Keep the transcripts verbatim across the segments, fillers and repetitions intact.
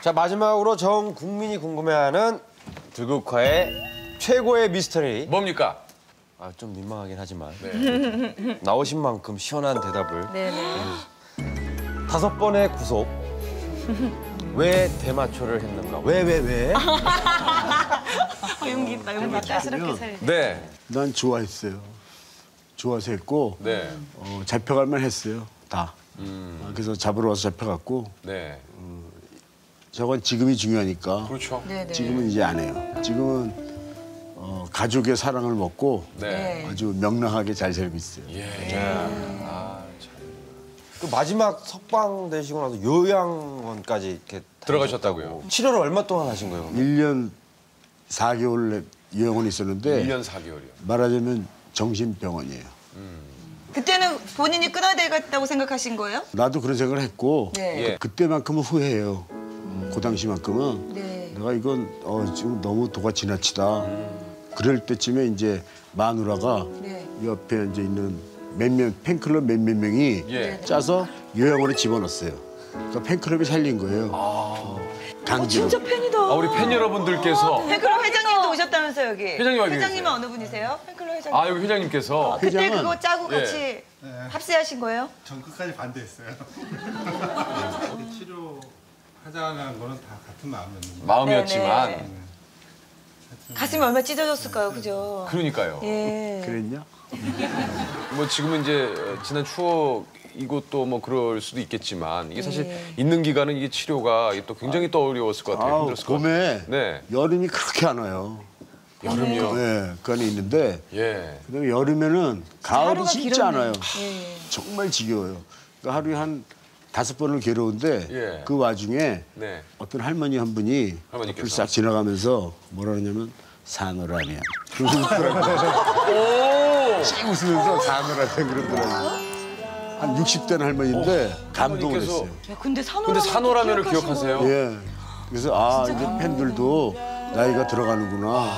자, 마지막으로 전 국민이 궁금해하는 들국화의 최고의 미스터리. 뭡니까? 아, 좀 민망하긴 하지만 네. 나오신 만큼 시원한 대답을. 네네. 다섯 번의 구속. 왜 대마초를 했는가? 왜, 왜, 왜? 어, 용기 있다, 용기 있다. 스럽게 살. 네. 난 좋아했어요. 좋아서 했고 네. 어, 잡혀갈 만 했어요. 다. 음. 아, 그래서 잡으러 와서 잡혀갔고 네. 저건 지금이 중요하니까 그렇죠. 네네. 지금은 이제 안 해요. 지금은 어, 가족의 사랑을 먹고 네. 아주 명랑하게 잘 살고 있어요. 예. 아, 참. 그 마지막 석방 되시고 나서 요양원까지 이렇게 들어가셨다고요? 치료를 얼마 동안 하신 거예요? 그럼? 일 년 사 개월 요양원에 있었는데 일 년 사 개월이요. 말하자면 정신병원이에요. 그때는 본인이 끊어야 되겠다고 생각하신 거예요? 나도 그런 생각을 했고 네. 예. 그때만큼은 후회해요. 그 당시만큼은 네. 내가 이건 어, 지금 너무 도가 지나치다. 그럴 때쯤에 이제 마누라가 네. 옆에 이제 있는 몇몇 팬클럽 몇몇 명이 예. 짜서 요양원에 집어넣었어요. 그러니까 팬클럽이 살린 거예요. 어, 강제로. 진짜 팬이다. 아, 우리 팬 여러분들께서 팬클럽 회장님도 오셨다면서 여기. 회장님 어디 회장님은 계세요? 어느 분이세요? 팬클럽 회장님. 아, 여기 회장님께서 그때 회장은- 그거 짜고 예. 같이 합세하신 거예요? 전 끝까지 반대했어요. 치료하자는 거는 다 같은 마음이었는데. 마음이었지만 네네. 가슴이 얼마나 찢어졌을까요, 그죠? 그러니까요. 예. 그랬냐? 뭐 지금은 이제 지난 추억 이것도 뭐 그럴 수도 있겠지만 이게 사실 예. 있는 기간은 이게 치료가 이게 또 굉장히 또 어려웠을 것 같아요. 아, 힘들었을 것 같아요. 봄에 네. 여름이 그렇게 안 와요. 여름이요. 네, 그 안에 있는데 예. 그다음에 여름에는 가을이 하루가 진짜 안 길었네. 와요. 예. 정말 지겨워요. 그러니까 하루에 한 다섯 번을 괴로운데 예. 그 와중에 네. 어떤 할머니 한 분이 할머니께서. 옆을 싹 지나가면서 뭐라 그러냐면 산호라냐. 그러면서 웃더라고요. 오! 씩 웃으면서 산호라냐 그러더라고요. 한 육십 대는 할머니인데 감동을 할머니께서- 했어요. 야, 근데 산호라면 근데 산호라면을 기억하신 기억하세요? 거예요? 예. 그래서 아 이제 팬들도 나이가 들어가는구나.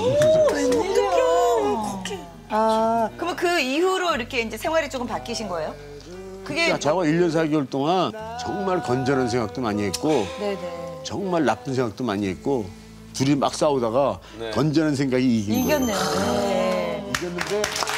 아, 그러면 그 이후로 이렇게 이제 생활이 조금 바뀌신 거예요? 그게 야, 자고 일 년 사 개월 동안 정말 건전한 생각도 많이 했고 네네. 정말 나쁜 생각도 많이 했고 둘이 막 싸우다가 네. 건전한 생각이 이긴 이겼네요. 거예요. 네. 이겼는데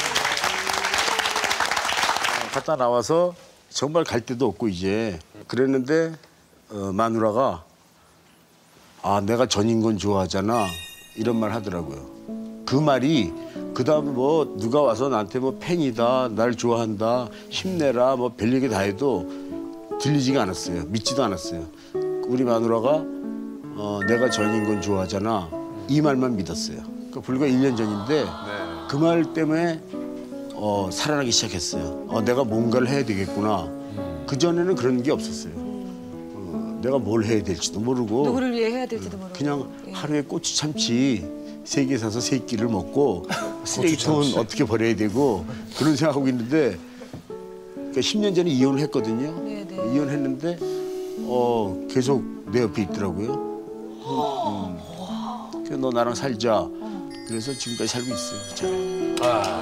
갔다 나와서 정말 갈 데도 없고 이제 그랬는데 어, 마누라가 아 내가 전인권 좋아하잖아 이런 말 하더라고요. 그 말이 그다음 뭐 누가 와서 나한테 뭐 팬이다 날 좋아한다 힘내라 뭐 별얘기 다 해도 들리지가 않았어요. 믿지도 않았어요. 우리 마누라가 어, 내가 전인권 좋아하잖아 이 말만 믿었어요. 그러니까 불과 일 년 전인데 네. 그 말 때문에 어, 살아나기 시작했어요. 어, 내가 뭔가를 해야 되겠구나. 그 전에는 그런 게 없었어요. 어, 내가 뭘 해야 될지도 모르고 누구를 위해 해야 될지도 모르고. 그냥 예. 하루에 고추 참치 세 개 사서 세 끼를 먹고 쓰레기통은 어떻게 버려야 되고 그런 생각하고 있는데 그러니까 십 년 전에 이혼을 했거든요. 네네. 이혼했는데 어, 계속 내 옆에 있더라고요. 음. 그래서 너 나랑 살자. 그래서 지금까지 살고 있어요. 잘. 아.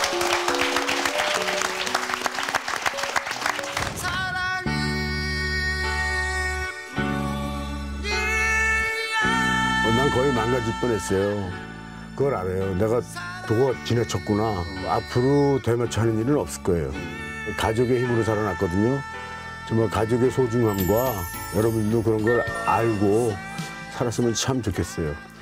어, 난 거의 망가질 뻔했어요. 그걸 알아요. 내가 도가 지나쳤구나. 앞으로 대마초 하는 일은 없을 거예요. 가족의 힘으로 살아났거든요. 정말 가족의 소중함과 여러분들도 그런 걸 알고 살았으면 참 좋겠어요.